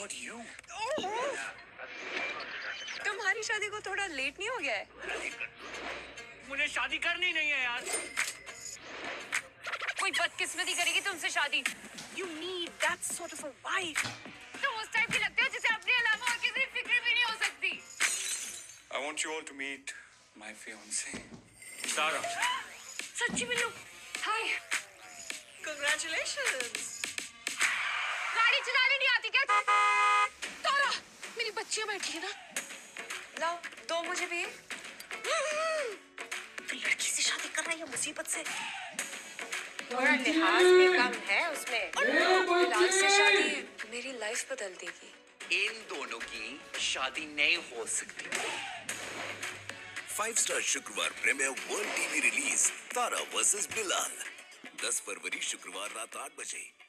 God you. तुम्हारी शादी को थोड़ा लेट नहीं हो गया है? मुझे शादी करनी नहीं है यार। कोई बदकिस्मती करेगी तुमसे शादी। You need that sort of a wife. तुम उस टाइप की लगते हो जिसे अपने अलावा और किसी फिक्र भी नहीं हो सकती। I want you all to meet my fiancée, Tara. सच्ची मिलो। हाय। Congratulations. गाड़ी चलानी नहीं आती क्या? तारा, मेरी बच्चियां बैठी है ना? लाओ, दो मुझे भी। तो लड़की से शादी कर रही है मुसीबत से। थोड़ा लिहाज भी कम है उसमें। बिलाल से शादी मेरी लाइफ बदल देगी। इन दोनों की शादी नहीं हो सकती। 5 स्टार शुक्रवार premiere world TV release Tara versus Bilal 10 फरवरी शुक्रवार रात 8 बजे।